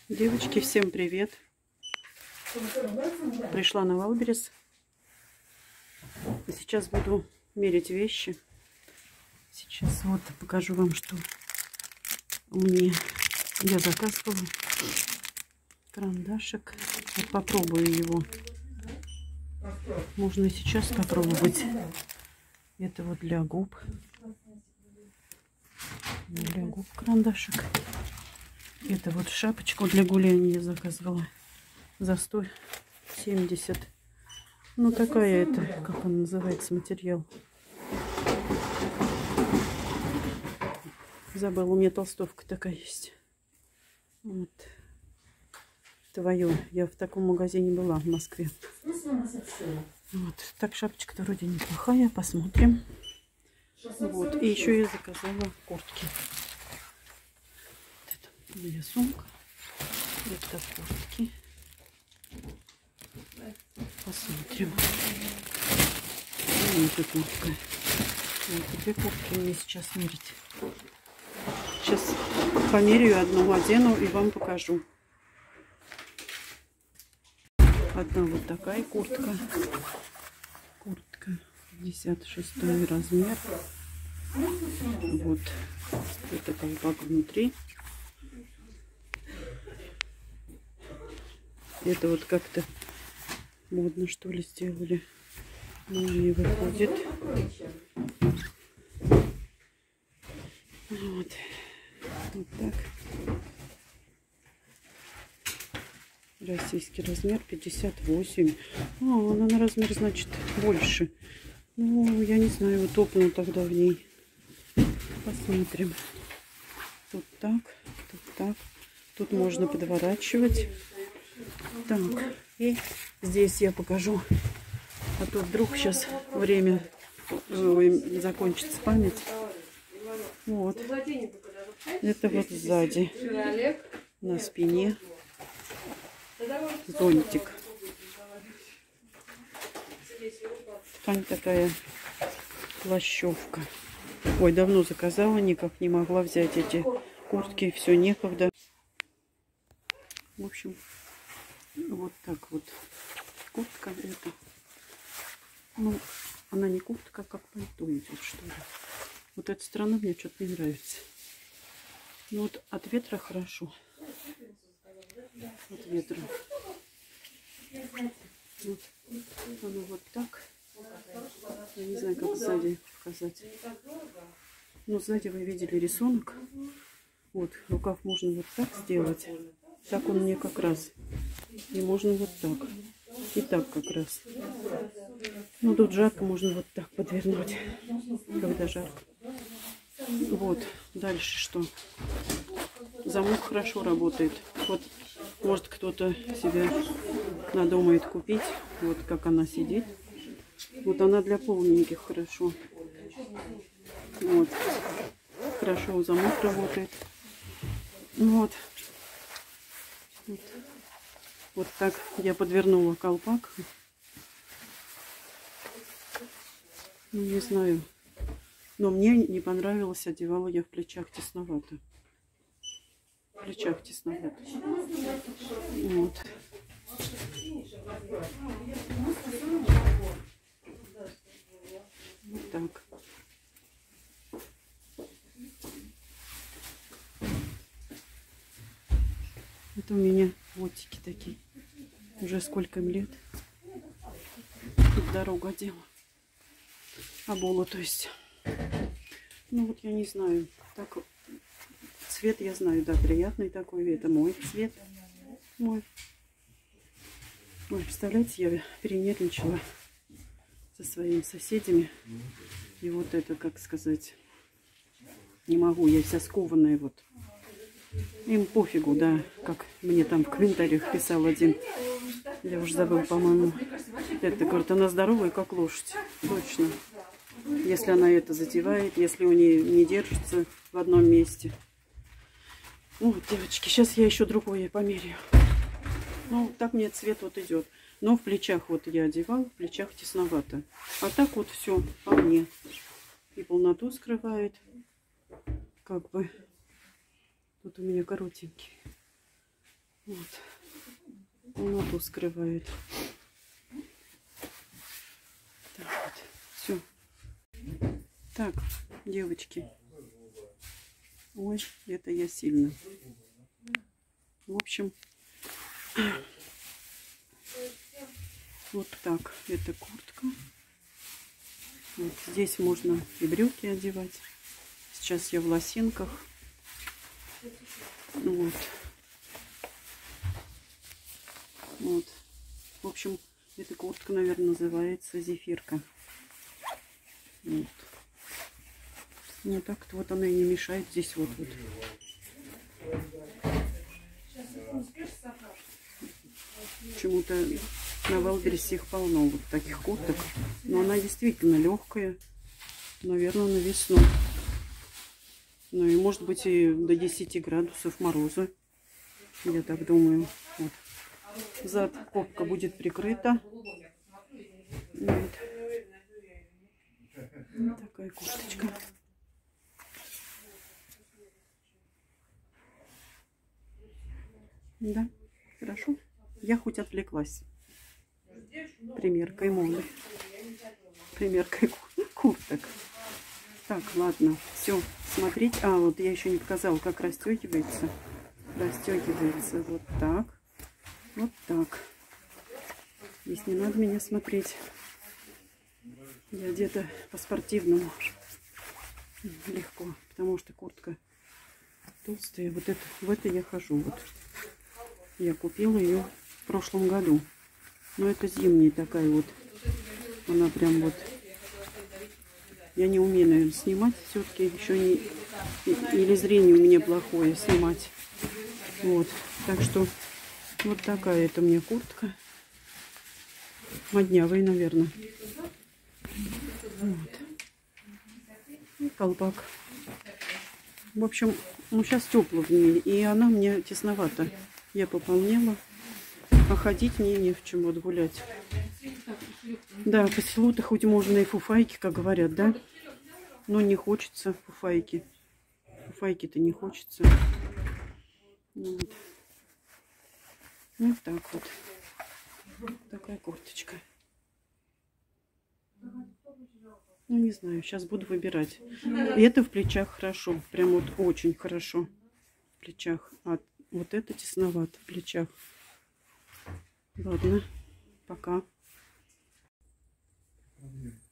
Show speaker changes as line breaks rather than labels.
Девочки, всем привет! Пришла на Валберес. И сейчас буду мерить вещи. Сейчас вот покажу вам, что я заказывала. Карандашик. Вот попробую его. Можно и сейчас попробовать. Это вот для губ. Для губ карандашик. Это вот шапочку для гуляния я заказывала за 170. Ну такая это, как он называется, материал. Забыла, у меня толстовка такая есть. Вот. Твое. Я в таком магазине была в Москве. Вот. Так, шапочка-то вроде неплохая. Посмотрим. Вот. И еще я заказала куртки. Вот это моя сумка. Это куртки. Посмотрим. И эта куртка. Вот, две куртки мне сейчас мерить. Сейчас померяю одну, одену и вам покажу. Одна вот такая куртка. Куртка 56 размер. Вот. Это колпак внутри. Это вот как-то модно, что ли, сделали. Не выходит. Вот. Вот так. Российский размер 58. Она на размер, значит, больше. Ну, я не знаю, вот топну тогда в ней. Посмотрим. Тут так, тут так. Тут можно подворачивать. Так, и здесь я покажу. А то вдруг сейчас время закончится память. Вот. Это вот сзади. На спине. Зонтик. Ткань такая плащевка. Ой, давно заказала, никак не могла взять эти куртки. Все некогда. В общем, вот так вот. Куртка это. Ну, она не куртка, как пальто идет, что ли. Вот эта сторона мне что-то не нравится. Ну вот от ветра хорошо. От ветра. Вот. Она вот так. Я не знаю, как сзади показать. Ну, сзади вы видели рисунок. Вот, рукав можно вот так сделать. Так он мне как раз. И можно вот так. И так как раз. Ну, тут жарко, можно вот так подвернуть. Когда жарко. Вот, дальше что? Замок хорошо работает. Вот, может, кто-то себе надумает купить. Вот как она сидит. Вот она для полненьких хорошо. Вот. Хорошо замок работает. Вот. Вот. Вот так я подвернула колпак. Ну, не знаю. Но мне не понравилось, одевала я в плечах тесновато. В плечах тесновато. Вот. Вот так. Это у меня ботики такие. Уже сколько им лет. Тут дорогу одела. Обула, то есть. Ну вот я не знаю. Так, цвет я знаю, да, приятный такой. Это мой цвет. Мой. Ой, представляете, я перенервничала со своими соседями. И вот это, как сказать, не могу. Я вся скованная вот. Им пофигу, да, как мне там в комментариях писал один. Я уже забыл, по-моему. Это, говорит, она здоровая, как лошадь. Точно. Если она это затевает, если у нее не держится в одном месте. Вот, девочки, сейчас я еще другое померяю. Ну, так мне цвет вот идет. Но в плечах вот я одевала, в плечах тесновато. А так вот все вполне. И полноту скрывает. Как бы. Тут у меня коротенький. Вот. Полноту скрывает. Так вот. Все. Так, девочки. Ой, это я сильно. В общем, вот так. Это куртка. Вот здесь можно и брюки одевать. Сейчас я в лосинках. Вот. Вот. В общем, эта куртка, наверное, называется зефирка. Вот. Ну так-то вот она и не мешает здесь вот. Почему-то на Валбересе их полно вот таких курток. Но она действительно легкая. Наверное, на весну. Ну и может быть и до 10 градусов мороза. Я так думаю. Вот. Зад попка будет прикрыта. Вот. Вот такая курточка. Да, хорошо. Я хоть отвлеклась. Примеркой моды. Примеркой курток. Так, ладно. Все, смотреть. А, вот я еще не показала, как расстегивается. Расстегивается вот так. Вот так. Здесь не надо меня смотреть. Я одета по-спортивному. Легко, потому что куртка толстая. Вот это, в это я хожу. Вот. Я купила ее в прошлом году. Но это зимняя такая вот. Она прям вот. Я не умею, наверное, снимать. Все-таки еще не... Или зрение у меня плохое снимать. Вот. Так что вот такая это у меня куртка. Моднявая, наверное. Вот. И колпак. В общем, ну сейчас тепло в ней. И она мне тесновата. Я пополнела. А ходить мне не в чем вот гулять. Да, по селу-то хоть можно и фуфайки, как говорят, да? Но не хочется фуфайки. Фуфайки-то не хочется. Вот. Вот так вот. Такая курточка. Ну, не знаю, сейчас буду выбирать. И это в плечах хорошо. Прям вот очень хорошо. В плечах. А вот это тесновато в плечах. Ладно, пока.